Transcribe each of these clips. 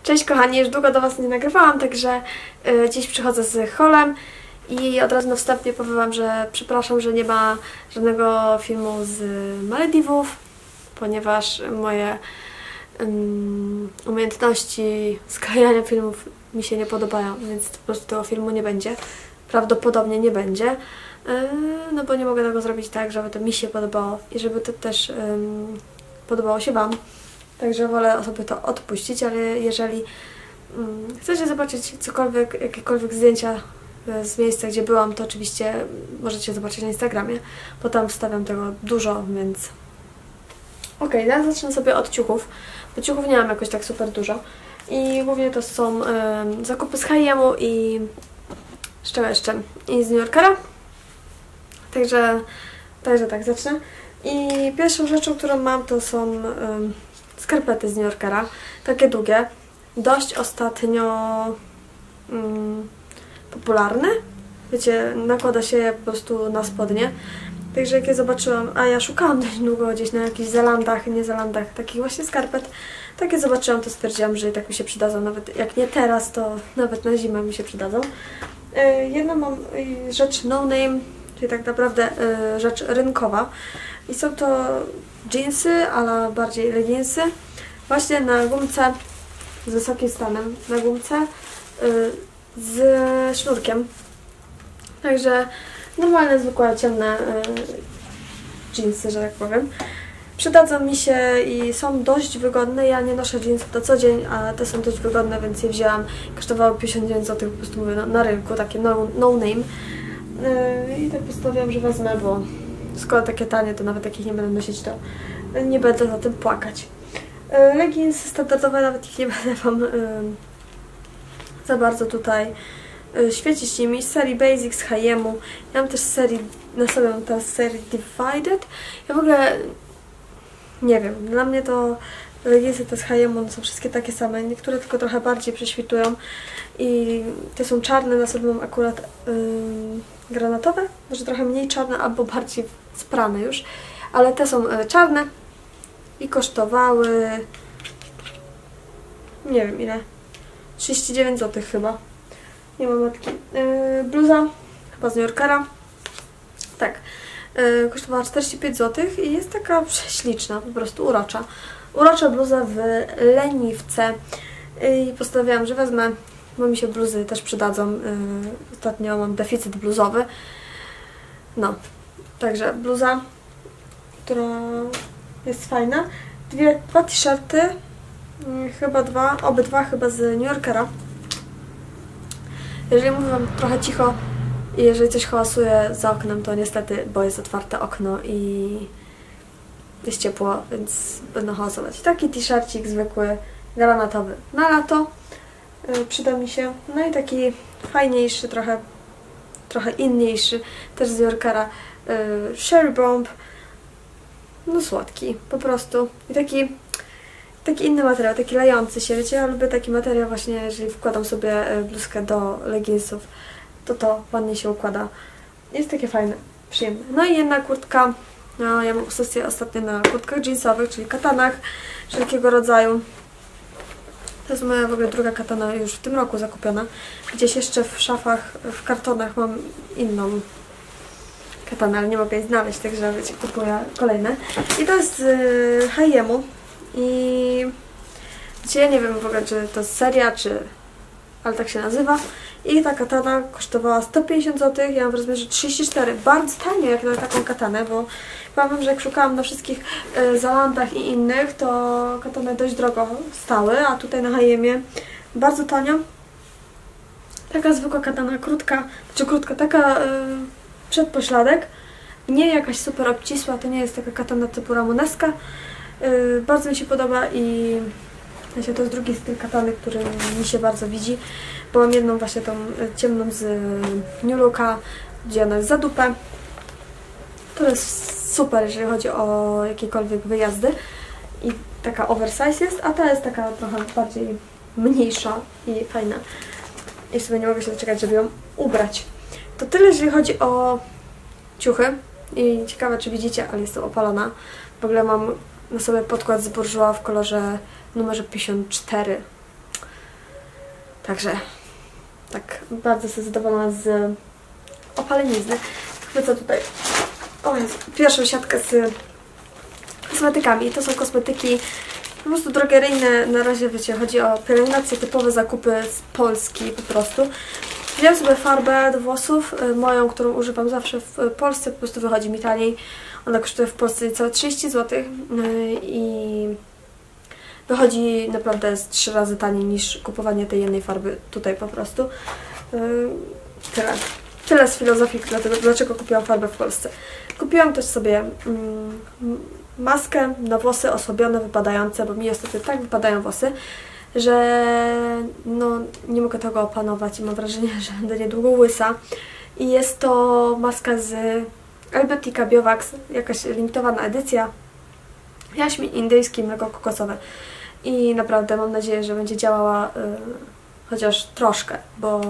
Cześć kochani, już długo do Was nie nagrywałam, także dziś przychodzę z haulem i od razu na wstępie powiem Wam, że przepraszam, że nie ma żadnego filmu z Malediwów, ponieważ moje umiejętności sklejania filmów mi się nie podobają, więc po prostu tego filmu nie będzie. Prawdopodobnie nie będzie, no bo nie mogę tego zrobić tak, żeby to mi się podobało i żeby to też podobało się Wam. Także wolę sobie to odpuścić, ale jeżeli chcecie zobaczyć cokolwiek, jakiekolwiek zdjęcia z miejsca, gdzie byłam, to oczywiście możecie zobaczyć na Instagramie, bo tam wstawiam tego dużo, więc... Okej, ja zacznę sobie od ciuchów, bo ciuchów nie mam jakoś tak super dużo. I głównie to są zakupy z H&M i z czego jeszcze? I z New Yorkera. Także tak, zacznę. I pierwszą rzeczą, którą mam, to są skarpety z New Yorkera, takie długie, dość ostatnio popularne, wiecie, nakłada się je po prostu na spodnie, także jak je zobaczyłam, a ja szukałam dość długo gdzieś na jakichś Zalandach, nie Zalandach, takich właśnie skarpet, takie zobaczyłam, to stwierdziłam, że i tak mi się przydadzą, nawet jak nie teraz, to nawet na zimę mi się przydadzą. Jedną mam rzecz no name, czyli tak naprawdę rzecz rynkowa i są to jeansy, ale bardziej leginsy, właśnie na gumce z wysokim stanem, na gumce z sznurkiem. Także normalne, zwykłe, ciemne jeansy, że tak powiem. Przydadzą mi się i są dość wygodne. Ja nie noszę jeansów na co dzień, a te są dość wygodne, więc je wzięłam. Kosztowały 59 zł, po prostu mówię, na rynku, takie no name. I tak postanowiłam, że wezmę, bo skoro takie tanie, to nawet jak ich nie będę nosić, to nie będę za tym płakać. Leginsy standardowe, nawet ich nie będę Wam za bardzo tutaj świecić nimi. Z serii Basics z H&M-u. Ja mam też serii, na sobie mam teraz serię Divided. Ja w ogóle nie wiem, dla mnie to leginsy te z H&M-u są wszystkie takie same, niektóre tylko trochę bardziej prześwitują i te są czarne, na sobie mam akurat granatowe, może trochę mniej czarne albo bardziej sprane już, ale te są czarne i kosztowały nie wiem ile, 39 zł chyba, nie mam matki. Bluza chyba z New Yorkera, tak, kosztowała 45 zł i jest taka prześliczna, po prostu urocza. Urocza bluza w leniwce i postanowiłam, że wezmę, bo mi się bluzy też przydadzą. Ostatnio mam deficyt bluzowy. No, także bluza, która jest fajna. Dwa t-shirty, chyba obydwa chyba z New Yorkera. Jeżeli mówię Wam trochę cicho i jeżeli coś hałasuje za oknem, to niestety, bo jest otwarte okno i jest ciepło, więc będą hałasować. Taki t-shircik zwykły, granatowy na lato. Przyda mi się. No i taki fajniejszy, trochę inniejszy, też z Yorkera, Cherry Bomb. No słodki, po prostu. I taki inny materiał, taki lejący się, wiecie, ja lubię taki materiał właśnie, jeżeli wkładam sobie bluzkę do leginsów, to ładnie się układa. Jest takie fajne, przyjemne. No i jedna kurtka, no, ja mam obsesję ostatnio na kurtkach jeansowych, czyli katanach wszelkiego rodzaju. To jest moja w ogóle druga katana już w tym roku zakupiona. Gdzieś jeszcze w szafach, w kartonach mam inną katanę, ale nie mogę jej znaleźć, także wiecie, kupuję kolejne. I to jest z H&M-u i wiecie, ja nie wiem w ogóle, czy to jest seria, ale tak się nazywa. I ta katana kosztowała 150 zł, ja mam w rozmiarze 34, bardzo tanio jak na taką katanę, bo powiem, że jak szukałam na wszystkich Zalandach i innych, to katany dość drogo stały, a tutaj na H&M-ie bardzo tanio. Taka zwykła katana, krótka, taka przedpośladek, nie jakaś super obcisła, to nie jest taka katana typu ramoneska. Bardzo mi się podoba i to jest drugi styl katany, który mi się bardzo widzi, bo mam jedną właśnie tą ciemną z New Looka, gdzie ona jest za dupę. To jest super, jeżeli chodzi o jakiekolwiek wyjazdy i taka oversize jest, a ta jest taka trochę bardziej mniejsza i fajna. I sobie nie mogę się doczekać, żeby ją ubrać. To tyle, jeżeli chodzi o ciuchy i ciekawe, czy widzicie, ale jestem opalona. W ogóle mam na sobie podkład z Bourjois w kolorze numerze 54. Także tak bardzo jestem zadowolona z opalenizny. Chwycę tutaj pierwszą siatkę z kosmetykami. To są kosmetyki po prostu drogeryjne. Na razie wiecie, chodzi o pielęgnacje, typowe zakupy z Polski po prostu. Wziąłem sobie farbę do włosów, moją, którą używam zawsze w Polsce, po prostu wychodzi mi taniej. Ona kosztuje w Polsce niecałe 30 zł i wychodzi naprawdę z 3 razy taniej niż kupowanie tej jednej farby tutaj po prostu. Tyle z filozofii, dlaczego kupiłam farbę w Polsce. Kupiłam też sobie maskę na włosy osłabione, wypadające, bo mi niestety tak wypadają włosy, że no, nie mogę tego opanować i mam wrażenie, że będę niedługo łysa. I jest to maska z Elbetika Biowax, jakaś limitowana edycja. Jaśmin indyjski, mleko kokosowe. I naprawdę mam nadzieję, że będzie działała chociaż troszkę, bo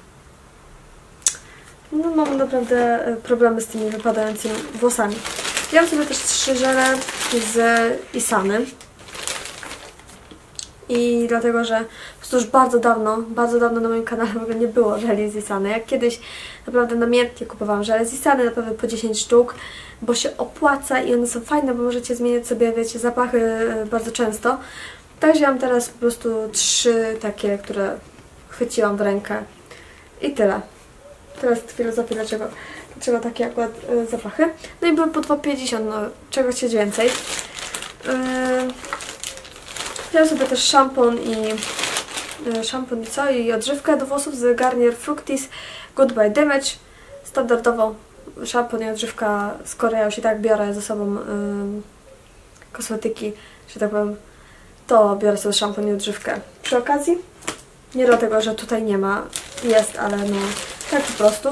no, mam naprawdę problemy z tymi wypadającymi włosami. Wziąłam sobie też 3 żele z Isany. I dlatego, że po prostu już bardzo dawno na moim kanale w ogóle nie było żeli z Isany. Jak kiedyś naprawdę namiętnie kupowałam żele z Isany, naprawdę po 10 sztuk, bo się opłaca i one są fajne, bo możecie zmieniać sobie, wiecie, zapachy bardzo często. Tak wzięłam teraz po prostu 3 takie, które chwyciłam w rękę i tyle. Teraz filozofia, dlaczego takie akurat zapachy. No i były po 2,50, no czego chcieć więcej. Wziąłam sobie też szampon i odżywkę do włosów z Garnier Fructis Goodbye Damage. Standardowo szampon i odżywka z Koreą się tak biorę ze sobą kosmetyki, że tak powiem, to biorę sobie szampon i odżywkę przy okazji. Nie dlatego, że tutaj nie ma, jest, ale no tak po prostu.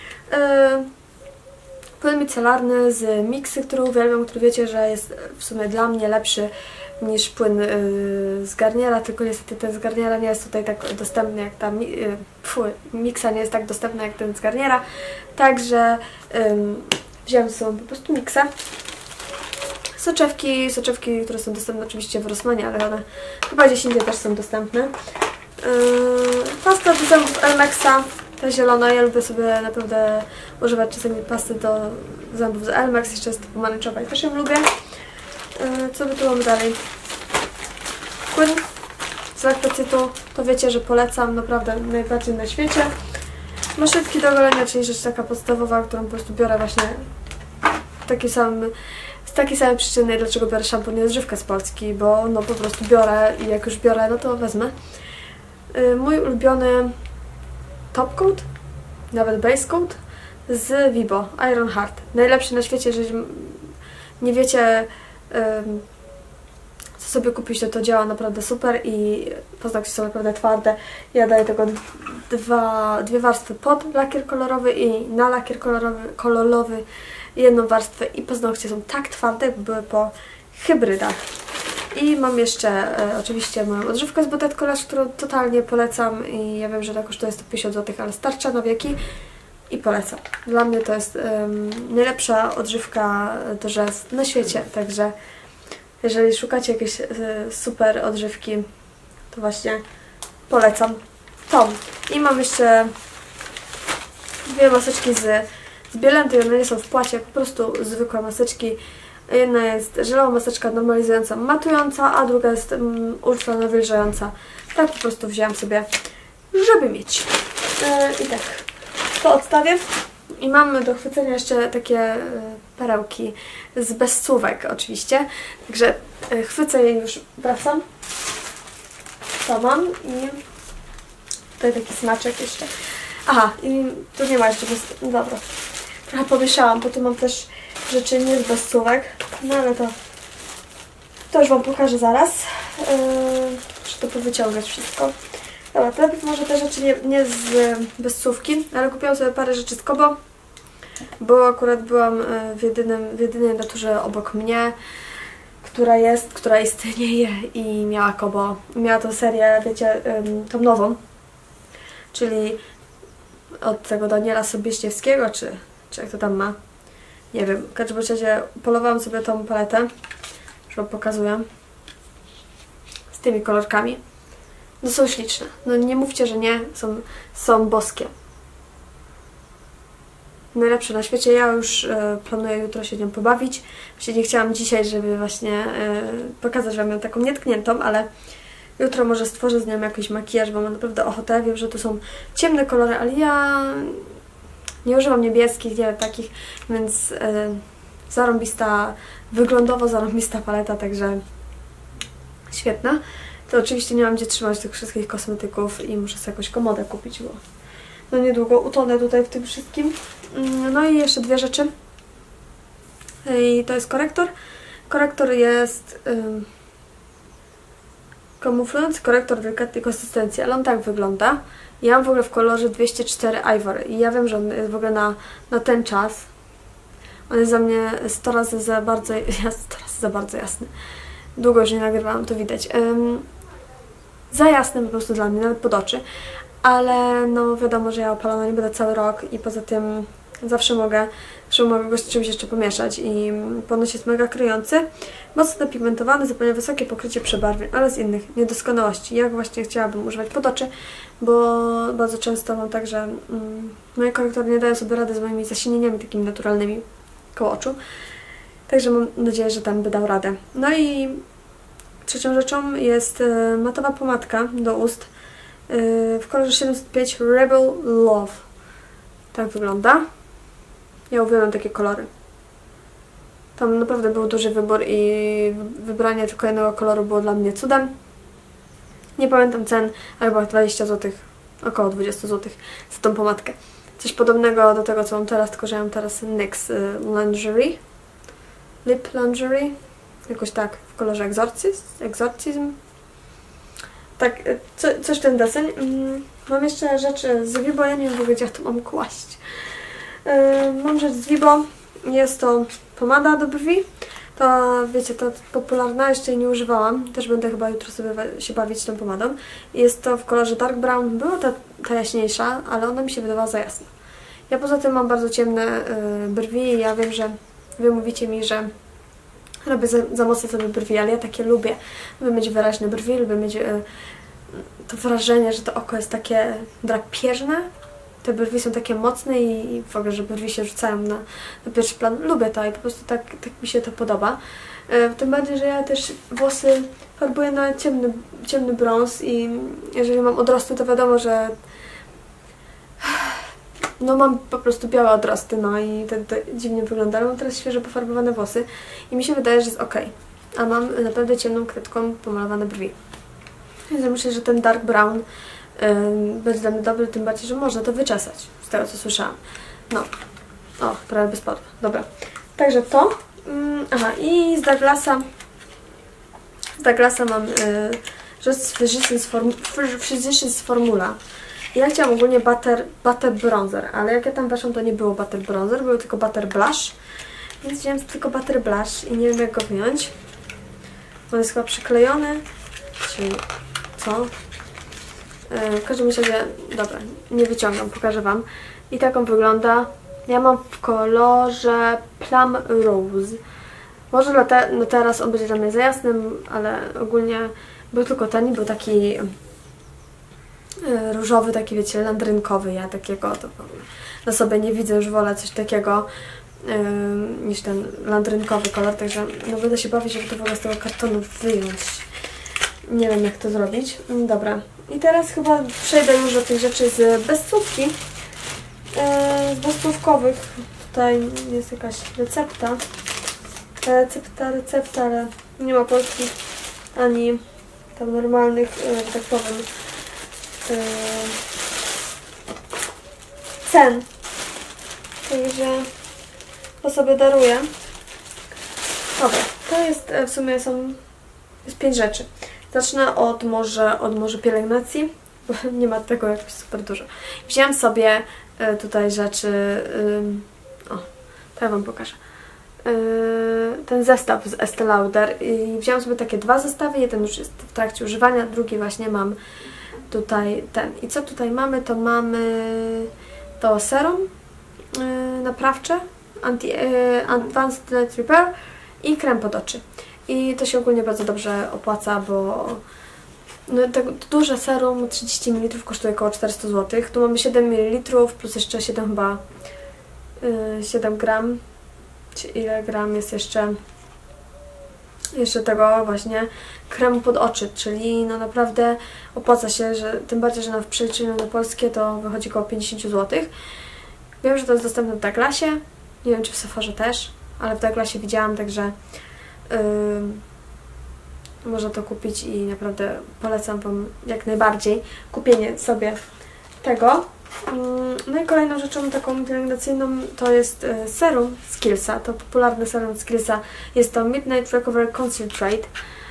Płyn micelarny z Mixy, który uwielbiam, który wiecie, że jest w sumie dla mnie lepszy niż płyn z Garniera, tylko niestety ten z Garniera nie jest tutaj tak dostępny jak ta Mixa nie jest tak dostępna jak ten z Garniera, także wziąłem sobie po prostu Mixa. Soczewki, które są dostępne oczywiście w Rossmanie, ale one chyba gdzieś indziej też są dostępne. Pasta do zębów Elmexa, ta zielona, ja lubię sobie naprawdę używać czasami pasty do zębów z Elmex, jeszcze jest pomarańczowa i też ją lubię. Co by tu mamy dalej? Płyn z laktocytu, to wiecie, że polecam naprawdę najbardziej na świecie. Maszynki do golenia, czyli rzecz taka podstawowa, którą po prostu biorę właśnie z takiej samej przyczyny, dlaczego biorę szampon i odżywkę z Polski, bo no po prostu biorę i jak już biorę, no to wezmę. Mój ulubiony top coat, nawet base coat z Vibo, Iron Heart. Najlepszy na świecie, jeżeli nie wiecie co sobie kupić, to działa naprawdę super i paznokcie są naprawdę twarde. Ja daję tego 2 warstwy pod lakier kolorowy i na lakier kolorowy 1 warstwę i paznokcie są tak twarde, jakby były po hybrydach. I mam jeszcze oczywiście moją odżywkę z Botet Collage, którą totalnie polecam i ja wiem, że ona kosztuje 150 zł, ale starcza na wieki i polecam. Dla mnie to jest najlepsza odżywka do rzęs na świecie, także jeżeli szukacie jakiejś super odżywki, to właśnie polecam tą. I mam jeszcze 2 maseczki z Bielenty, one nie są w płacie, po prostu zwykłe maseczki. Jedna jest żelowa maseczka normalizująca, matująca, a druga jest ultra nawilżająca. Tak po prostu wzięłam sobie, żeby mieć. I tak, to odstawię. I mamy do chwycenia jeszcze takie perełki z bezsłówek oczywiście. Także chwycę je, już wracam. To mam i tutaj taki smaczek jeszcze. Aha, i tu nie ma jeszcze no dobra. Trochę pomieszałam, bo tu mam też rzeczy nie z bezsłówek. No ale to już Wam pokażę zaraz. Muszę to powyciągać wszystko. Dobra, to najpierw może te rzeczy nie z bezsłówki, ale kupiłam sobie parę rzeczy z Kobo, bo akurat byłam w jedynej naturze obok mnie, która istnieje i miała Kobo. Miała tą serię, wiecie, tą nową, czyli od tego Daniela Sobieśniewskiego, czy jak to tam ma. Nie wiem, w każdym razie polowałam sobie tą paletę, już Wam pokazuję, z tymi kolorkami. No są śliczne. No nie mówcie, że nie. Są boskie. Najlepsze na świecie. Ja już planuję jutro się nią pobawić. Właśnie nie chciałam dzisiaj, żeby właśnie pokazać Wam ją taką nietkniętą, ale jutro może stworzę z nią jakiś makijaż, bo mam naprawdę ochotę. Wiem, że tu są ciemne kolory, ale ja nie używam niebieskich, nie takich, więc zarąbista, wyglądowo zarąbista paleta, także świetna. To oczywiście nie mam gdzie trzymać tych wszystkich kosmetyków i muszę sobie jakąś komodę kupić, bo no niedługo utonę tutaj w tym wszystkim. No i jeszcze dwie rzeczy. I to jest korektor. Korektor jest kamuflujący korektor delikatnej konsystencji, ale on tak wygląda. Ja mam w ogóle w kolorze 204 Ivory i ja wiem, że on jest w ogóle na ten czas. On jest za mnie 100 razy za bardzo jasny. Długo już nie nagrywałam, to widać. Za jasny po prostu dla mnie, nawet pod oczy. Ale no wiadomo, że ja opalona nie będę cały rok i poza tym zawsze mogę go z czymś jeszcze pomieszać i ponoć jest mega kryjący. Mocno dopigmentowany, zapewnia wysokie pokrycie przebarwień, ale z innych niedoskonałości. Ja właśnie chciałabym używać pod oczy, bo bardzo często mam tak, że moje korektory nie dają sobie rady z moimi zasinieniami takimi naturalnymi koło oczu. Także mam nadzieję, że ten by dał radę. No i trzecią rzeczą jest matowa pomadka do ust w kolorze 705 Rebel Love. Tak wygląda. Ja uwielbiam takie kolory. Tam naprawdę był duży wybór i wybranie tylko jednego koloru było dla mnie cudem. Nie pamiętam cen, ale chyba 20 zł, około 20 zł za tą pomadkę. Coś podobnego do tego, co mam teraz, tylko że ja mam teraz NYX Lingerie. Lip Lingerie. Jakoś tak, w kolorze Exorcism. Tak, coś ten deseń. Mam jeszcze rzecz z Vibo, ja nie wiem w ogóle, gdzie ja tu mam kłaść. Mam rzecz z Vibo, jest to pomada do brwi. To wiecie, to popularna, jeszcze jej nie używałam. Też będę chyba jutro sobie się bawić tą pomadą. Jest to w kolorze dark brown. Była ta jaśniejsza, ale ona mi się wydawała za jasna. Ja poza tym mam bardzo ciemne brwi i ja wiem, że Wy mówicie mi, że robię za mocno sobie brwi, ale ja takie lubię. Lubię mieć wyraźne brwi, lubię mieć to wrażenie, że to oko jest takie drapieżne. Te brwi są takie mocne i w ogóle, że brwi się rzucają na pierwszy plan. Lubię to i po prostu tak mi się to podoba. Tym bardziej, że ja też włosy farbuję na ciemny brąz i jeżeli mam odrosty, to wiadomo, że no mam po prostu białe odrosty, no i to dziwnie wygląda, ale mam teraz świeżo pofarbowane włosy i mi się wydaje, że jest ok. A mam naprawdę ciemną kredką pomalowane brwi. Więc myślę, że ten dark brown będzie dla mnie dobry, tym bardziej, że można to wyczesać, z tego co słyszałam. No, o, prawie by spadła. Dobra, także to. Aha, i z Douglasa mam Just Physicians Formula. Ja chciałam ogólnie butter bronzer, ale jak ja tam weszłam, to nie było butter bronzer, był tylko butter blush. Więc wziąłem tylko butter blush i nie wiem, jak go wyjąć. On jest chyba przyklejony, czy co? W każdym razie, dobra, nie wyciągam, pokażę Wam. I tak on wygląda. Ja mam w kolorze Plum Rose. Może no teraz on będzie dla mnie za jasnym, ale ogólnie był tylko ten i był taki różowy, taki wiecie, landrynkowy. Ja takiego to na sobie nie widzę, już wolę coś takiego niż ten landrynkowy kolor, także no będę się bawić, żeby to w ogóle z tego kartonu wyjąć. Nie wiem, jak to zrobić. Dobra. I teraz chyba przejdę już do tych rzeczy z bezsłówki. Z bezsłówkowych. Tutaj jest jakaś recepta. Recepta, ale nie ma polskich ani tam normalnych, że tak powiem, cen. Także to sobie daruję. Dobra, to jest w sumie jest 5 rzeczy. Zacznę od może pielęgnacji, bo nie ma tego jakoś super dużo. Wzięłam sobie tutaj rzeczy, o, to ja Wam pokażę. Ten zestaw z Estée Lauder i wzięłam sobie takie 2 zestawy, jeden już jest w trakcie używania, drugi właśnie mam tutaj ten. I co tutaj mamy? To mamy to serum naprawcze, Advanced Night Repair i krem pod oczy. I to się ogólnie bardzo dobrze opłaca, bo No to duże serum 30 ml kosztuje około 400 zł. Tu mamy 7 ml plus jeszcze 7 chyba 7 gram. Czy ile gram jest jeszcze tego właśnie kremu pod oczy, czyli no naprawdę opłaca się, że tym bardziej, że w przeliczeniu na polskie to wychodzi około 50 zł. Wiem, że to jest dostępne w Douglasie, nie wiem czy w Sephorze też, ale w Douglasie widziałam, także można to kupić i naprawdę polecam Wam jak najbardziej kupienie sobie tego. No i kolejną rzeczą taką pielęgnacyjną to jest serum z Kiehlsa. To popularne serum z Kiehlsa. Jest to Midnight Recovery Concentrate.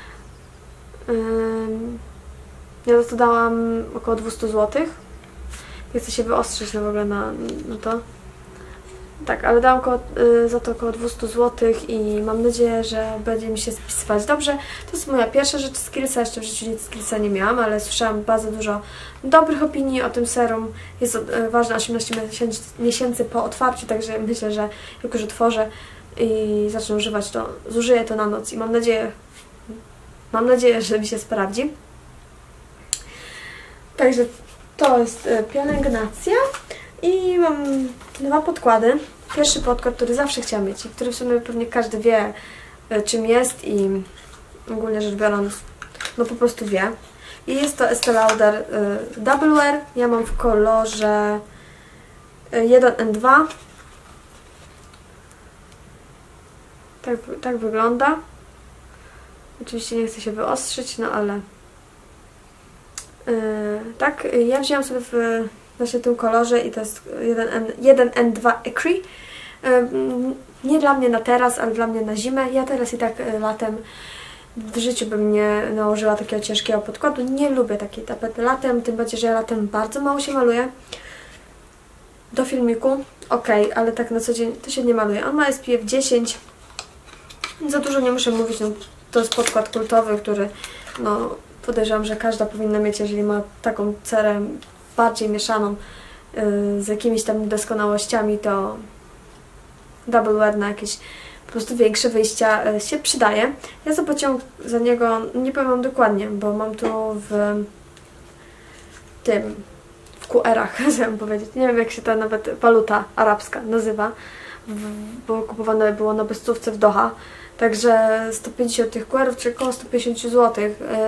Ja to dałam około 200 zł. Nie chcę się wyostrzyć w ogóle na to. Tak, ale dałam za to około 200 zł i mam nadzieję, że będzie mi się spisywać dobrze. To jest moja pierwsza rzecz z Kiehlsa, jeszcze w życiu nic z Kiehlsa nie miałam, ale słyszałam bardzo dużo dobrych opinii o tym serum. Jest ważne 18 miesięcy po otwarciu, także myślę, że jak już otworzę i zacznę używać, to zużyję to na noc i mam nadzieję, że mi się sprawdzi. Także to jest pielęgnacja. I mam 2 podkłady. Pierwszy podkład, który zawsze chciałam mieć i który w sumie pewnie każdy wie czym jest i ogólnie rzecz biorąc no po prostu wie. I jest to Estée Lauder Double Wear. Ja mam w kolorze 1N2. Tak wygląda. Oczywiście nie chcę się wyostrzyć, no ale tak, ja wzięłam sobie w właśnie tym kolorze i to jest 1N2 Ecru. Nie dla mnie na teraz, ale dla mnie na zimę. Ja teraz i tak latem w życiu bym nie nałożyła takiego ciężkiego podkładu. Nie lubię takiej tapety latem, tym bardziej, że ja latem bardzo mało się maluję. Do filmiku ok, ale tak na co dzień to się nie maluje. On ma SPF 10. Za dużo nie muszę mówić, no, to jest podkład kultowy, który no, podejrzewam, że każda powinna mieć, jeżeli ma taką cerę bardziej mieszaną z jakimiś tam niedoskonałościami, to Double Wear na jakieś po prostu większe wyjścia się przydaje. Ja zapłaciłam za niego, nie powiem Wam dokładnie, bo mam tu w QR-ach, chciałam powiedzieć. Nie wiem, jak się ta nawet waluta arabska nazywa, bo kupowane było na bezcówce w Doha. Także 150 tych QR-ów, czyli około 150 zł.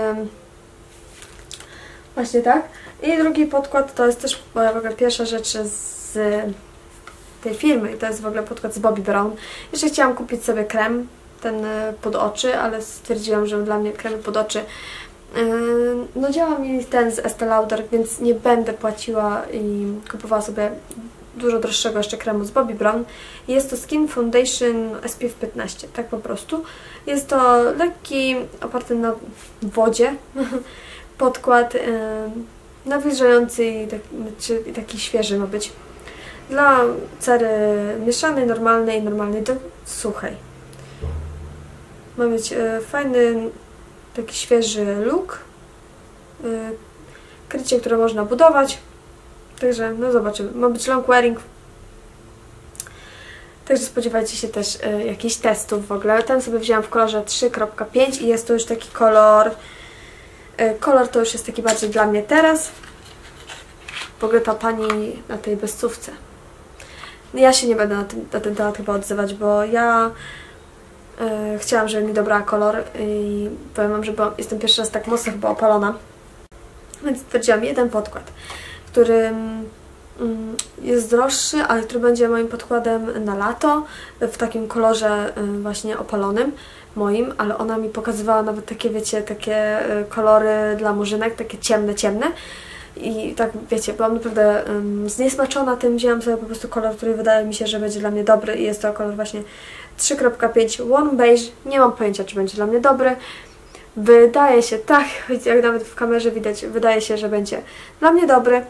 Właśnie tak. I drugi podkład to jest też moja w ogóle pierwsza rzecz z tej firmy i to jest w ogóle podkład z Bobbi Brown. Jeszcze chciałam kupić sobie krem, ten pod oczy, ale stwierdziłam, że dla mnie kremy pod oczy no działa mi ten z Estée Lauder, więc nie będę płaciła i kupowała sobie dużo droższego jeszcze kremu z Bobbi Brown. Jest to Skin Foundation SPF 15, tak po prostu. Jest to lekki, oparty na wodzie podkład nawilżający i taki świeży ma być. Dla cery mieszanej, normalnej do suchej. Ma mieć fajny, taki świeży look. Krycie, które można budować. Także no zobaczymy. Ma być long wearing. Także spodziewajcie się też jakichś testów w ogóle. Ten sobie wzięłam w kolorze 3.5 i jest to już taki kolor. Kolor to już jest taki bardziej dla mnie teraz. W ogóle ta pani na tej bezcówce. Ja się nie będę na ten temat chyba odzywać, bo ja chciałam, żeby mi dobrała kolor i powiem Wam, że jestem pierwszy raz tak mocno chyba opalona. Więc stwierdziłam jeden podkład, który jest droższy, ale który będzie moim podkładem na lato, w takim kolorze właśnie opalonym moim, ale ona mi pokazywała nawet takie, wiecie, takie kolory dla murzynek, takie ciemne. I tak, wiecie, byłam naprawdę zniesmaczona tym, wzięłam sobie po prostu kolor, który wydaje mi się, że będzie dla mnie dobry i jest to kolor właśnie 3.5 Warm Beige. Nie mam pojęcia, czy będzie dla mnie dobry. Wydaje się, tak, jak nawet w kamerze widać, wydaje się, że będzie dla mnie dobry.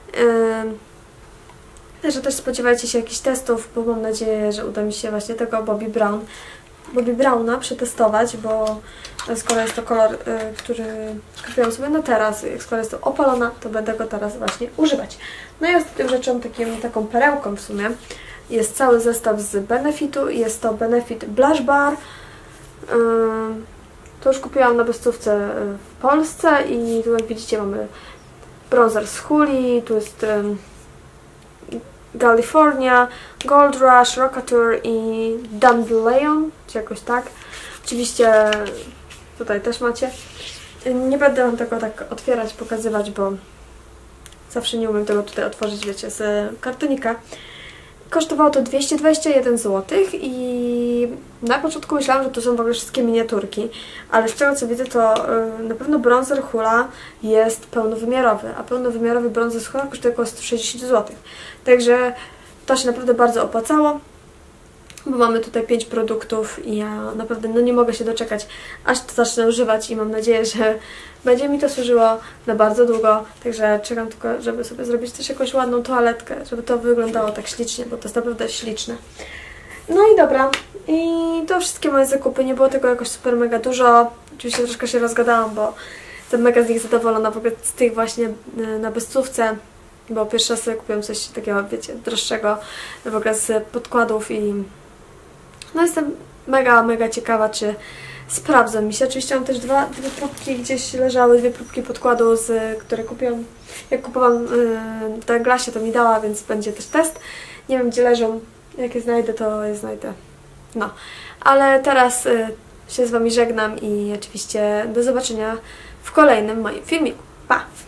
Także też spodziewajcie się jakichś testów, bo mam nadzieję, że uda mi się właśnie tego Bobbi Browna przetestować, bo skoro jest to kolor, który kupiłam sobie na teraz, skoro jest to opalona, to będę go teraz właśnie używać. No i ostatnią rzeczą, taką perełką w sumie, jest cały zestaw z Benefitu. Jest to Benefit Blush Bar. To już kupiłam na bezstówce w Polsce i tu jak widzicie mamy bronzer z Huli, tu jest California, Gold Rush, Rockateur i Dandelion, czy jakoś tak. Oczywiście tutaj też macie. Nie będę wam tego tak otwierać, pokazywać, bo zawsze nie umiem tego tutaj otworzyć, wiecie, z kartonika. Kosztowało to 221 zł i na początku myślałam, że to są w ogóle wszystkie miniaturki, ale z tego co widzę, to na pewno bronzer Hula jest pełnowymiarowy, a pełnowymiarowy bronzer z Hula kosztuje około 160 zł. Także to się naprawdę bardzo opłacało, bo mamy tutaj 5 produktów i ja naprawdę nie mogę się doczekać, aż to zacznę używać i mam nadzieję, że będzie mi to służyło na bardzo długo, także czekam tylko, żeby sobie zrobić też jakąś ładną toaletkę, żeby to wyglądało tak ślicznie, bo to jest naprawdę śliczne. No i dobra, i to wszystkie moje zakupy, nie było tego jakoś super mega dużo, oczywiście troszkę się rozgadałam, bo jestem mega z nich zadowolona w ogóle z tych właśnie na bezstówce, bo pierwszy raz sobie kupiłam coś takiego, wiecie, droższego w ogóle z podkładów i no jestem mega ciekawa, czy sprawdzą mi się. Oczywiście mam też dwie próbki gdzieś leżały, dwie próbki podkładu, które kupiłam. Jak kupowałam tę Glasie, to mi dała, więc będzie też test. Nie wiem, gdzie leżą. Jak je znajdę, to je znajdę. No, ale teraz się z wami żegnam i oczywiście do zobaczenia w kolejnym moim filmiku. Pa!